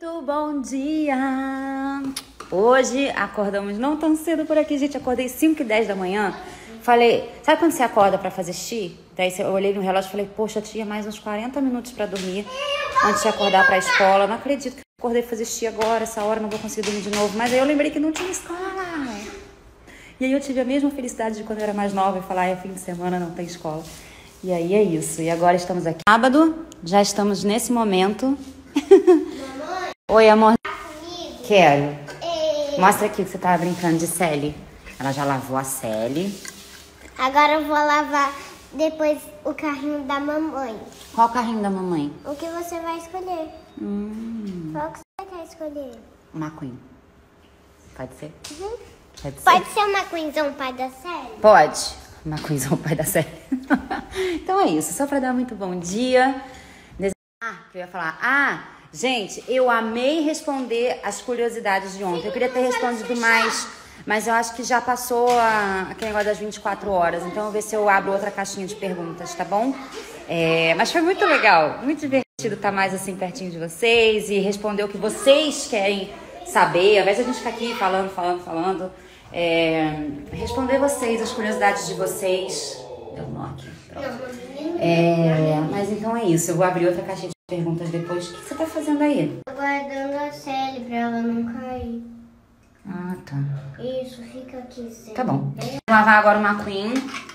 Muito bom dia! Hoje acordamos não tão cedo por aqui, gente. Acordei 5h10 da manhã. Falei, sabe quando você acorda pra fazer xixi? Daí eu olhei no relógio e falei, poxa, tinha mais uns 40 minutos pra dormir antes de acordar pra escola. Não acredito que eu acordei pra fazer xixi agora, essa hora não vou conseguir dormir de novo. Mas aí eu lembrei que não tinha escola. E aí eu tive a mesma felicidade de quando eu era mais nova e falar, é fim de semana, não tem escola. E aí é isso. E agora estamos aqui. Sábado, já estamos nesse momento. Mamãe, Oi, amor. comigo? Quero. Mostra aqui que você tava brincando de Sally. Ela já lavou a Sally. Agora eu vou lavar depois o carrinho da mamãe. Qual o carrinho da mamãe? O que você vai escolher? Qual que você quer escolher? McQueen. Pode ser? Uhum. Pode ser? Pode ser uma Queenzão pai da série? Pode. McQueenzão, pai da Sally. Então é isso. Só pra dar muito bom dia. Que eu ia falar. Gente, eu amei responder as curiosidades de ontem. Eu queria ter respondido mais, mas eu acho que já passou aquele negócio das 24 horas. Então eu vou ver se eu abro outra caixinha de perguntas, tá bom? Mas foi muito legal, muito divertido estar mais assim pertinho de vocês e responder o que vocês querem saber. Ao invés de a gente ficar aqui falando, responder vocês, as curiosidades de vocês. Deu nó aqui, pronto. Mas então é isso, eu vou abrir outra caixinha de perguntas depois. O que você tá fazendo aí? Tô guardando a série pra ela não cair. Ah, tá. Isso, fica aqui, série. Tá bom. Vou lavar agora o McQueen.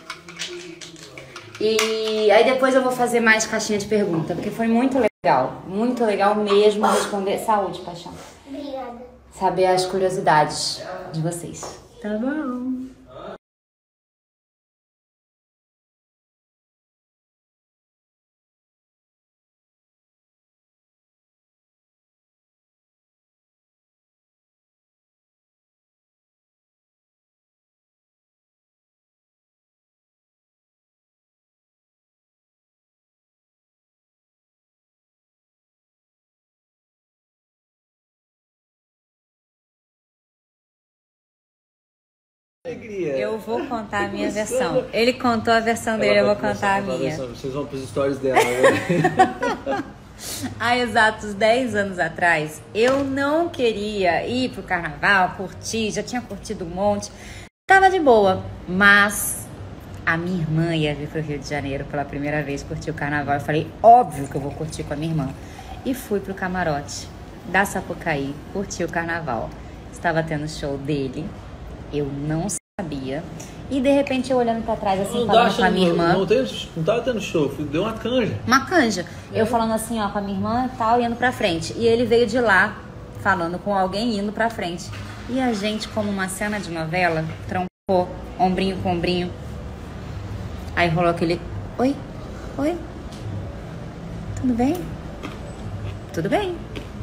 E aí depois eu vou fazer mais caixinha de pergunta, porque foi muito legal mesmo responder. Saúde, paixão. Obrigada. Saber as curiosidades de vocês. Tá bom. Eu vou contar a minha versão. Ele contou a versão dele, eu vou contar a minha. Vocês vão para os stories dela, né? Há exatos 10 anos atrás, eu não queria ir pro carnaval, curtir, já tinha curtido um monte. Tava de boa, mas a minha irmã ia vir pro Rio de Janeiro pela primeira vez curtir o carnaval. Eu falei, óbvio que eu vou curtir com a minha irmã. E fui pro camarote da Sapucaí, curti o carnaval. Estava tendo show dele. Eu não sabia. E de repente eu olhando pra trás assim, falando com a minha irmã. Não tava tendo show, deu uma canja. Uma canja. Eu falando assim, ó, com a minha irmã e tal, indo pra frente. E ele veio de lá, falando com alguém indo pra frente. E a gente, como uma cena de novela, trompou, ombrinho com ombrinho. Aí rolou aquele, oi, tudo bem? Tudo bem.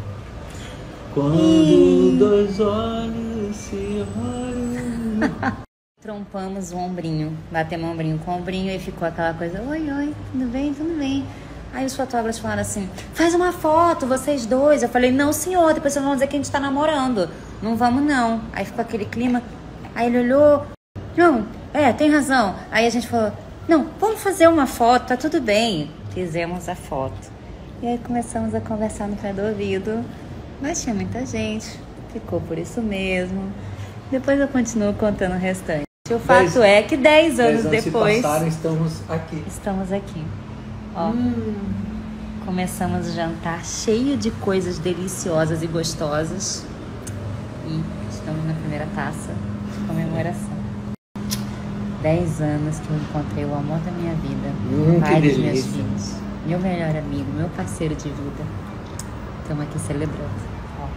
Quando dois olhos se olham. Trompamos o ombrinho, batemos ombrinho com ombrinho e ficou aquela coisa, oi, tudo bem? Aí os fotógrafos falaram assim, faz uma foto, vocês dois. Eu falei, não senhor, depois vocês vão dizer que a gente tá namorando. Não vamos não. Aí ficou aquele clima, aí ele olhou, não, tem razão. Aí a gente falou, não, vamos fazer uma foto, tá tudo bem. Fizemos a foto. E aí começamos a conversar no pé do ouvido. Mas tinha muita gente, ficou por isso mesmo. Depois eu continuo contando o restante. O fato é que 10 anos depois... se passaram, estamos aqui. Ó, começamos o jantar cheio de coisas deliciosas e gostosas. E estamos na primeira taça de comemoração. 10 anos que eu encontrei o amor da minha vida. Pai dos meus filhos. Meu melhor amigo, meu parceiro de vida. Estamos aqui celebrando.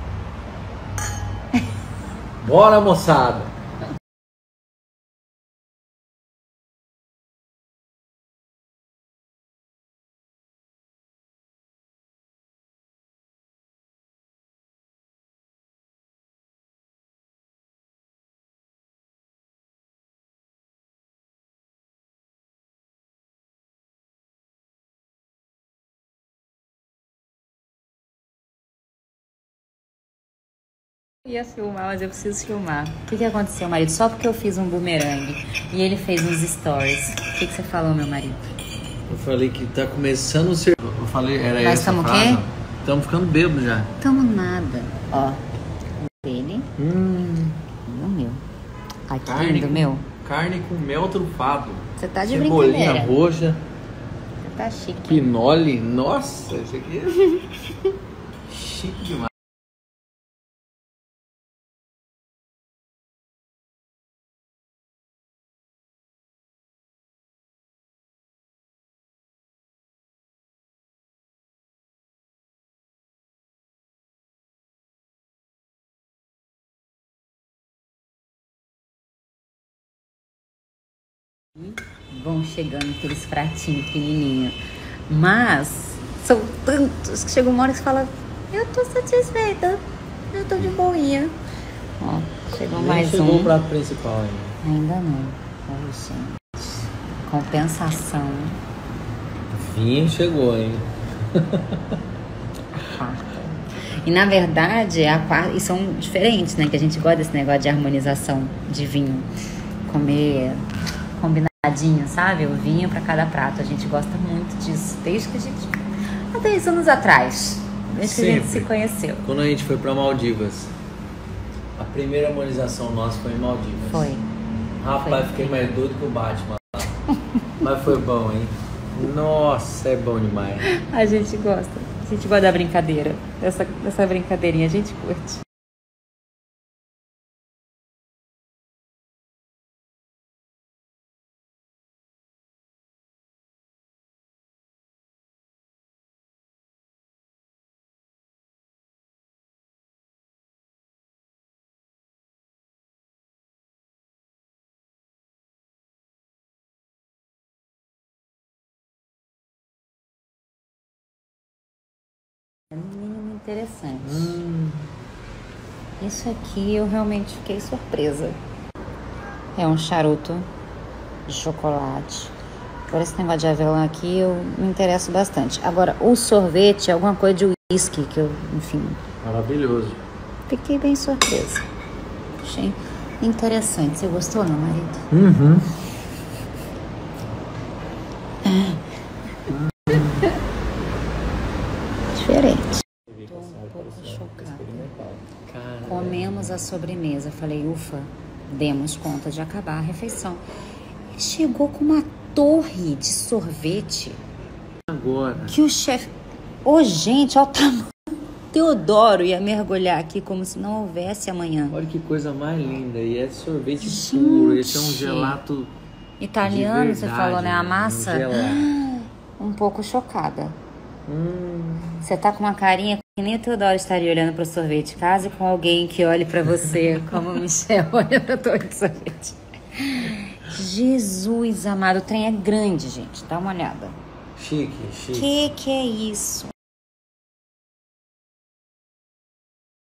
Bora, moçada! Eu ia filmar, mas eu preciso filmar. O que aconteceu, marido? Só porque eu fiz um bumerangue e ele fez uns stories. O que você falou, meu marido? Eu falei que tá começando o ser... Eu falei, era Nós essa estamos o frase? quê? Estamos ficando bêbados já. Tamo nada. Ó, dele e o meu. Ai, que lindo, meu. Carne com mel trufado. Você tá de Cebolinha brincadeira. roxa. Você tá chique. Pinole. Nossa, isso aqui é chique demais. Vão chegando aqueles pratinhos pequenininhos. Mas são tantos que chega uma hora que você fala, eu tô satisfeita, eu tô de boinha. Ó, chegou Nem mais chegou um. o prato principal ainda. Ainda não. Ai, gente. Compensação. Vinho chegou, hein? Quarta. E na verdade, a quarta, e são diferentes, né? Que a gente gosta desse negócio de harmonização de vinho. Comer combinadinho, sabe? O vinho para cada prato. A gente gosta muito disso. Desde que a gente... Há 10 anos atrás. Desde que a gente se conheceu. Quando a gente foi pra Maldivas, a primeira harmonização nossa foi em Maldivas. Foi. Rapaz, fiquei mais doido que o Batman lá. Mas foi bom, hein? Nossa, é bom demais. A gente gosta. A gente gosta da brincadeira. Dessa brincadeirinha a gente curte. É um mínimo interessante. Isso aqui eu realmente fiquei surpresa. É um charuto de chocolate. Por esse negócio de avelã aqui eu me interesso bastante. Agora, o sorvete é alguma coisa de uísque que eu, enfim, Maravilhoso. fiquei bem surpresa. Achei interessante. Você gostou, meu marido? Uhum. Diferente. Estou um pouco chocada. Comemos a sobremesa. Falei, ufa, demos conta de acabar a refeição. Chegou com uma torre de sorvete Agora. que o chefe... Ô, gente, olha o tamanho. Teodoro ia mergulhar aqui como se não houvesse amanhã. Olha que coisa mais linda. E é sorvete Gente. puro. Esse é um gelato Italiano, de você verdade, falou, né? A um massa. gelato. Um pouco chocada. Você tá com uma carinha que nem o Teodoro estaria olhando pro sorvete. Case com alguém que olhe pra você como o Michel olha pra torre de sorvete. Jesus amado, o trem é grande, gente. Dá uma olhada. Chique, chique. Que é isso?